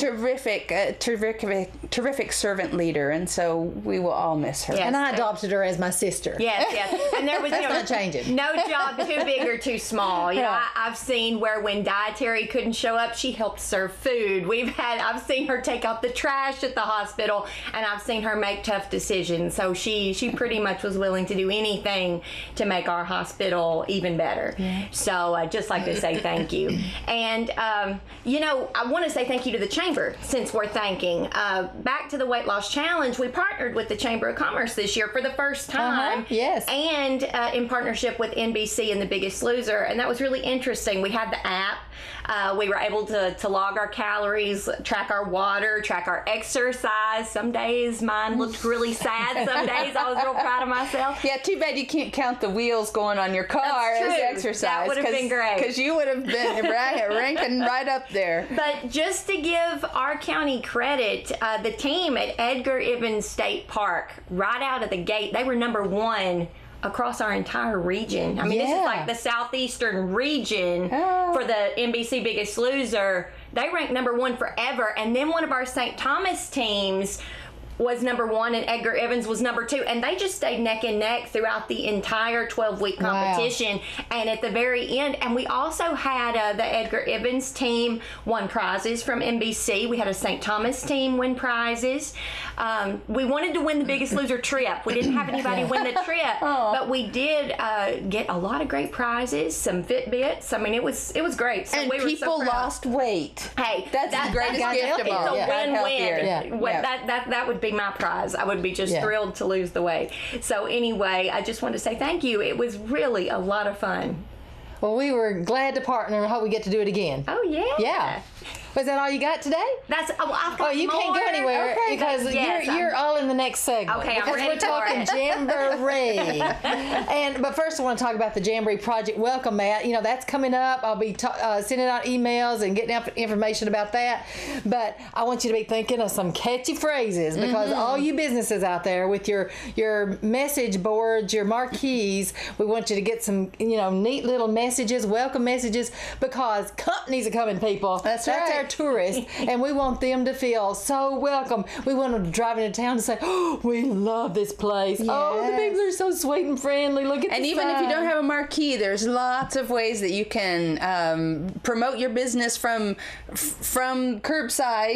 terrific servant leader, and so we will all miss her. Yes, and I adopted her as my sister. Yes. And there was not changing. No job too big or too small. You know, I've seen where when dietary couldn't show up, she helped serve food. I've seen her take out the trash at the hospital, and I've seen her make tough decisions. So she pretty much was willing to do anything to make our hospital even better. Yeah. So I'd just like to say thank you. And I want to say thank you to the Chamber, since we're thanking. Back to the Weight Loss Challenge, we partnered with the Chamber of Commerce this year for the first time. Yes. And in partnership with NBC and The Biggest Loser, and that was really interesting. We had the app. We were able to log our calories, track our water, track our exercise. Some days mine looked really sad. Some days I was real proud of myself. Yeah, too bad you can't count the wheels going on your car as exercise. That would have been great. Because you would have been ranking right up there. But just to give our county credit, the team at Edgar Evans State Park, right out of the gate, they were #1 across our entire region. I mean, this is like the southeastern region for the NBC Biggest Loser. They ranked #1 forever. And then one of our St. Thomas teams was #1 and Edgar Evans was #2, and they just stayed neck and neck throughout the entire 12-week competition. Wow. And at the very end, and we also had the Edgar Evans team won prizes from NBC. We had a St. Thomas team win prizes. We wanted to win the Biggest Loser trip. We didn't have anybody win the trip, but we did get a lot of great prizes, some Fitbits. I mean, it was great. So and we were people so proud. lost weight. Hey, that's the greatest gift of all. It's a win-win. Yeah. That would be my prize. I would be just thrilled to lose the weight. So anyway, I just wanted to say thank you. It was really a lot of fun. Well, we were glad to partner and hope we get to do it again. Oh, yeah. Yeah. Was that all you got today? That's I've got you more. can't go anywhere because you're all in the next segment. Okay, I'm ready we're talking Jamboree. But first I want to talk about the Jamboree Project Welcome Mat. You know, that's coming up. I'll be sending out emails and getting out information about that. But I want you to be thinking of some catchy phrases, because all you businesses out there with your message boards, your marquees, we want you to get some neat little messages, welcome messages, because companies are coming, people. That's our tourists, and we want them to feel so welcome. We want them to drive into town and say, "Oh, we love this place. Yes. Oh, the people are so sweet and friendly. Look at this." And even if you don't have a marquee, there's lots of ways that you can promote your business from curbside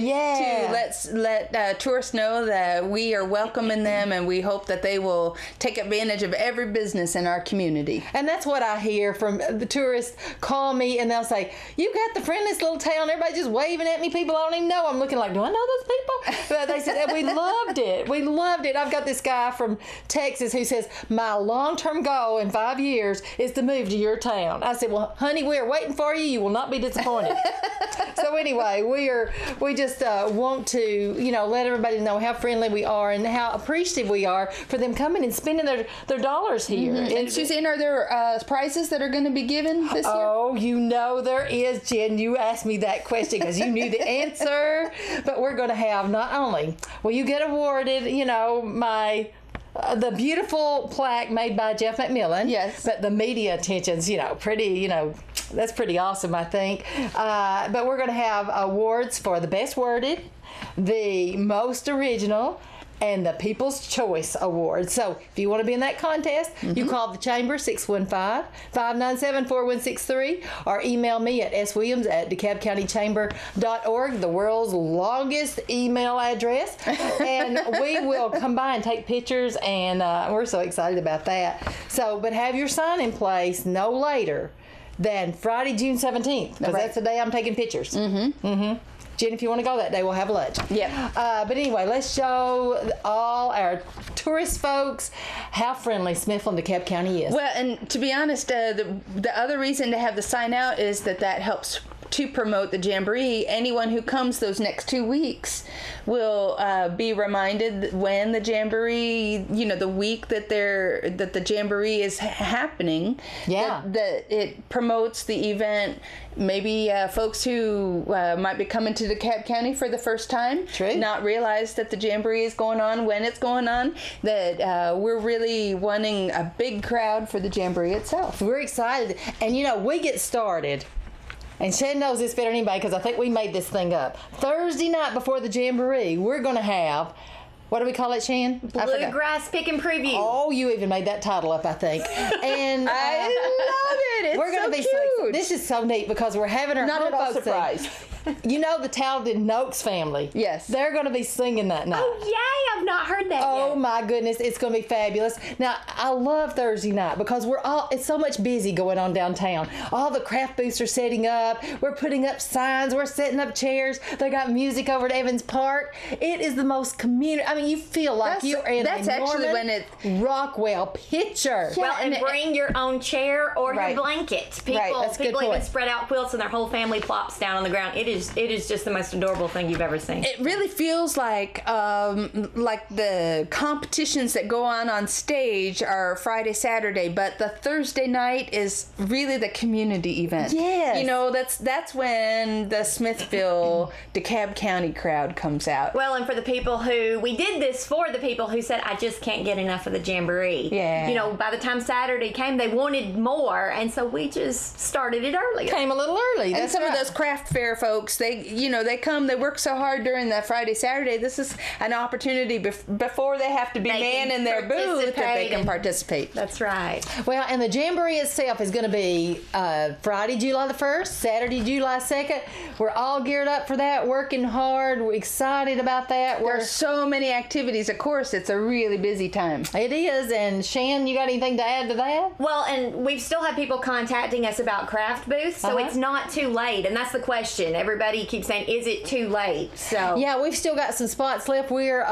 to let tourists know that we are welcoming them, and we hope that they will take advantage of every business in our community. And that's what I hear from the tourists. Call me and they'll say, "You got the friendliest little town. Everybody just waving at me. People I don't even know." I'm looking like, do I know those people? But they said, "We loved it. We loved it." I've got this guy from Texas who says, "My long-term goal in 5 years is to move to your town." I said, "Well, honey, we are waiting for you. You will not be disappointed." So anyway, we just want to let everybody know how friendly we are and how appreciative we are for them coming and spending their dollars here. And Suzanne, are there prizes that are going to be given this year? Oh, there is, Jen. You asked me that question because you knew the answer. But we're going to have, not only will you get awarded, the beautiful plaque made by Jeff McMillan. Yes. But the media attention's, pretty, that's pretty awesome, I think. But we're going to have awards for the best worded, the most original, and the People's Choice Award. So if you want to be in that contest, you call the Chamber 615-597-4163 or email me at swilliams@DeKalbCountyChamber.org, the world's longest email address. And we will come by and take pictures, and we're so excited about that. So, but have your sign in place no later than Friday, June 17th, because that's the day I'm taking pictures. Jen, if you want to go that day, we'll have lunch. Yeah. But anyway, let's show all our tourist folks how friendly Smithville and DeKalb County is. Well, and to be honest, the other reason to have the sign out is that helps to promote the Jamboree, anyone who comes those next 2 weeks will be reminded when the Jamboree, the week that the Jamboree is happening. Yeah. That it promotes the event. Maybe folks who might be coming to DeKalb County for the first time, not realize that the Jamboree is going on when it's going on, that we're really wanting a big crowd for the Jamboree itself. We're excited. And we get started. And Shan knows this better than anybody because I think we made this thing up. Thursday night before the Jamboree, we're going to have, what do we call it, Shan? Bluegrass Pick and Preview. Oh, you even made that title up, I think. And I love it. It's we're gonna so be cute. This is so neat because we're having our Not at all folks surprised. the talented Noakes family. Yes. They're going to be singing that night. Oh, yay! I've not heard that yet. Oh my goodness, it's going to be fabulous. Now, I love Thursday night because it's so much busy going on downtown. All the craft booths are setting up. We're putting up signs. We're setting up chairs. They got music over at Evans Park. It is the most community. I mean, you feel like you're in that's a actually Norman when it Rockwell picture. Well, and bring your own chair or Right. your blanket. People, Right, that's a good people even point. spread out quilts and their whole family plops down on the ground. It is just the most adorable thing you've ever seen. It really feels like the competitions that go on stage are Friday, Saturday, but the Thursday night is really the community event. Yes. That's when the Smithville, DeKalb County crowd comes out. Well, and for the people we did this for the people who said, I just can't get enough of the Jamboree. Yeah. By the time Saturday came, they wanted more, and so we just started it earlier. Came a little early. And That's some right. of those craft fair folks, they come, they work so hard during the Friday, Saturday. This is an opportunity before they have to be manning their booth that they can participate. That's right. Well, and the Jamboree itself is going to be Friday, July the 1st, Saturday, July 2nd. We're all geared up for that, working hard. We're excited about that. There's so many activities. Of course, it's a really busy time. It is. And Shan, you got anything to add to that? Well, and we've still had people contacting us about craft booths, so it's not too late. And that's the question. Everybody keeps saying, is it too late? So yeah, we've still got some spots left. We're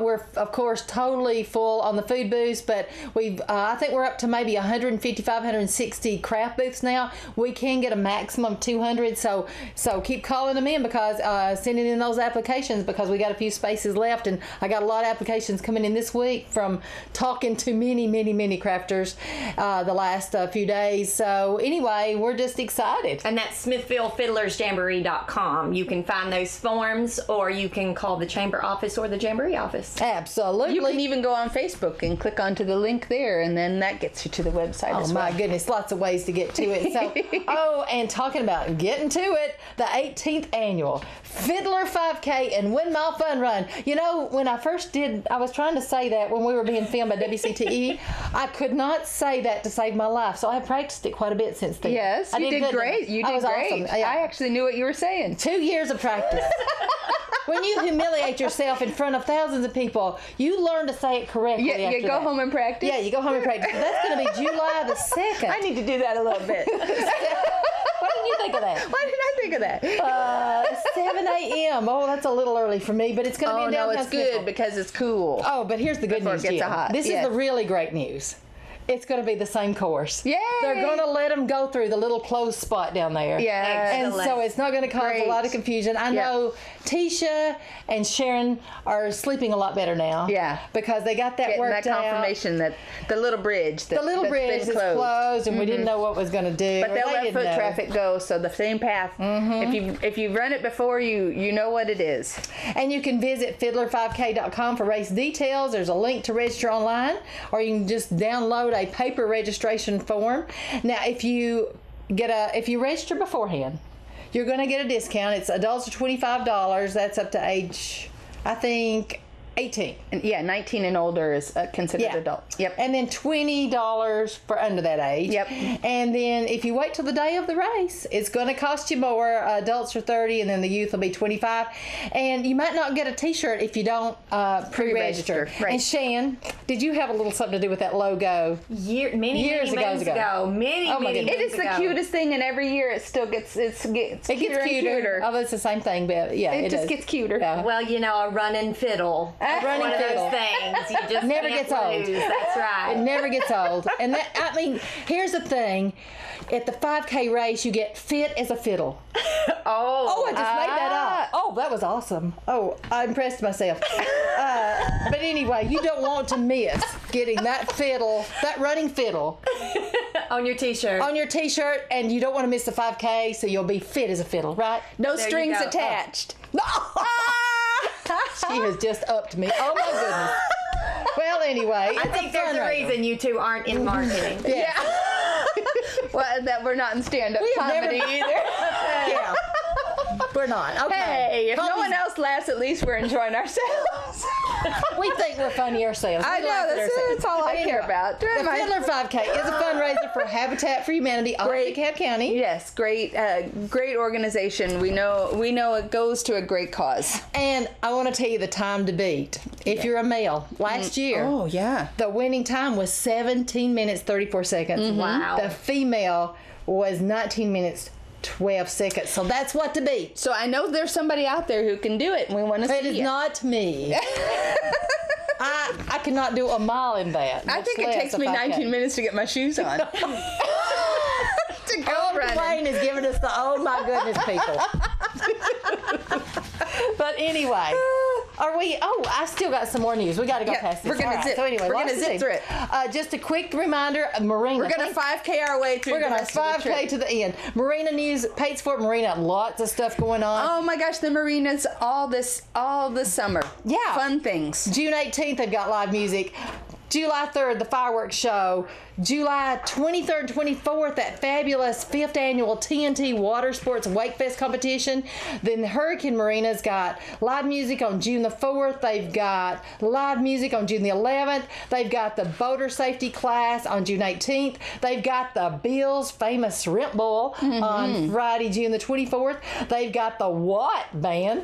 of course totally full on the food booths, but I think we're up to maybe 155, 160 craft booths now. We can get a maximum of 200, so keep calling them in because sending in those applications because we got a few spaces left, and I got a lot of applications coming in this week from talking to many crafters the last few days. So anyway, we're just excited. And that's SmithvilleFiddlersJamboree.com. You can find those forms, or you can call the chamber office or the Jamboree office. Absolutely. You can even go on Facebook and click onto the link there, and then that gets you to the website as well. Oh my goodness, lots of ways to get to it. So, and talking about getting to it, the 18th annual Fiddler 5K and Windmill Fun Run. When I first I was trying to say that when we were being filmed by WCTE, I could not say that to save my life. So I practiced it quite a bit since then. Yes, you did great. You did great. Awesome. I actually knew what you were saying. 2 years of practice. When you humiliate yourself in front of thousands of people, you learn to say it correctly. You go home and practice? Yeah, you go home and practice. That's going to be July the 2nd. I need to do that a little bit. What did you think of that? Why did I think of that? 7 a.m. Oh, that's a little early for me, but it's going to be in downtown it's good Smithville. because it's cool. Oh, but here's the good Before news, it gets Jen. hot. This Yes. is the really great news. It's going to be the same course. Yay! They're going to let them go through the little closed spot down there. Yeah. And so it's not going to cause a lot of confusion. I know Tisha and Sharon are sleeping a lot better now. Yeah. Because they got that Getting worked that out. confirmation that the little bridge that's is closed and we didn't know what was going to do. But they'll let foot traffic go, so the same path. If you've run it before, you know what it is. And you can visit fiddler5k.com for race details. There's a link to register online, or you can just download a paper registration form. Now, if you register beforehand, you're going to get a discount. It's adults are $25. That's up to age, I think, 18. And 19 and older is considered adult. Yep. And then $20 for under that age. Yep. And then if you wait till the day of the race, it's going to cost you more. Adults are $30, and then the youth will be $25. And you might not get a T-shirt if you don't pre-register. Right. And Shan, did you have a little something to do with that logo? Many Years moons ago. Many Oh my goodness. It is the cutest thing, and every year it still gets cuter. Oh, it's the same thing, but yeah, It just does. gets cuter. Yeah. Well, a running fiddle. That's running one of fiddle. those things you just Never can't gets old. lose. That's right. It never gets old. And here's the thing. At the 5K race, you get fit as a fiddle. Oh, I just made that up. Oh, that was awesome. Oh, I impressed myself. But anyway, you don't want to miss getting that fiddle, that running fiddle. On your t-shirt. On your t-shirt, and you don't want to miss the 5K, so you'll be fit as a fiddle, right? No strings attached. She has just upped me. Oh my goodness. Well, anyway, I think there's a reason you two aren't in marketing. Yeah. Well, that we're not in stand-up comedy either. Yeah. We're not. Okay. Hey, if no one else laughs, at least we're enjoying ourselves. We think we're funny ourselves. I know, that's all I care about. The Fiddler 5K is a fundraiser for Habitat for Humanity of DeKalb County. Yes, great organization. We know it goes to a great cause. And I want to tell you the time to beat. If you're a male, last year, the winning time was 17 minutes 34 seconds. Wow. The female was 19 minutes 12 seconds. So that's what to beat. So I know there's somebody out there who can do it, and we want to see it. It is not me. I cannot do a mile in that. I think it takes me 19 minutes to get my shoes on. To go running. Wayne is giving us the oh my goodness people. But anyway, I still got some more news. We got to go past this. We're going to zip. So anyway, we're going to zip through it. Just a quick reminder, Marina. We're going to 5K our way through. We're going to 5K to the end. Marina news, Pates Fort Marina, lots of stuff going on. Oh my gosh, the marinas all this summer. Yeah. Fun things. June 18th, they've got live music. July 3rd, the fireworks show. July 23rd and 24th, that fabulous 5th annual TNT Water Sports Wake Fest competition. Then the Hurricane Marina's got live music on June the 4th. They've got live music on June the 11th. They've got the boater safety class on June 18th. They've got the Bills famous Shrimp Bowl on Friday, June the 24th. They've got the What band?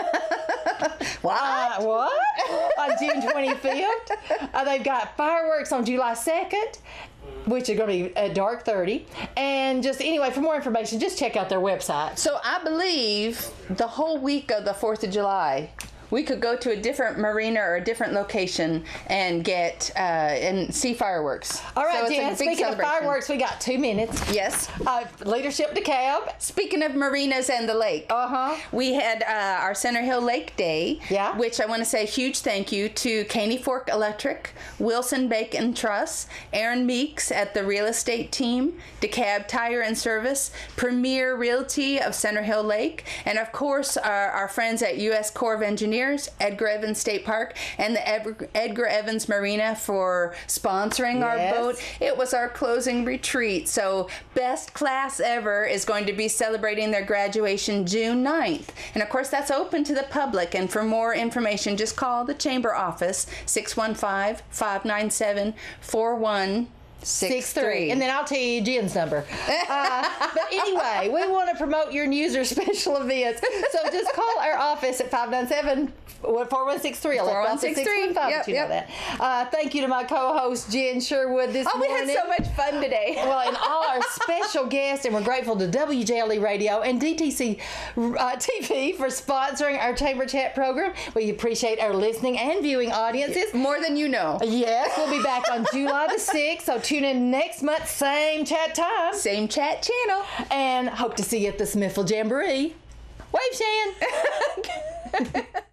What? What? On June 25th. They've got fireworks on July 2nd, which are going to be at dark 30. And just anyway, for more information, just check out their website. So I believe the whole week of the 4th of July, we could go to a different marina or a different location and get and see fireworks. All right, so Jen, speaking of fireworks, we got 2 minutes. Yes. Leadership DeKalb. Speaking of marinas and the lake, we had our Center Hill Lake Day, which I want to say a huge thank you to Caney Fork Electric, Wilson Bacon Truss, Aaron Meeks at the real estate team, DeKalb Tire and Service, Premier Realty of Center Hill Lake, and of course our friends at U.S. Corps of Engineers, Edgar Evans State Park, and the Edgar Evans Marina for sponsoring our boat. It was our closing retreat. So Best Class Ever is going to be celebrating their graduation June 9th. And of course that's open to the public. And for more information, just call the chamber office, 615-597-4163. And then I'll tell you Jen's number. But anyway, we want to promote your news or special events. So just call our office at 597-4163. 4163. Yep. You know that. Thank you to my co-host Jen Sherwood this morning. We had so much fun today. Well, and all our special guests, and we're grateful to WJLE Radio and DTC TV for sponsoring our Chamber Chat program. We appreciate our listening and viewing audiences. More than you know. Yes, we'll be back on July the 6th, so tune in next month, same chat time. Same chat channel. And hope to see you at the Smithville Jamboree. Wave, Shan!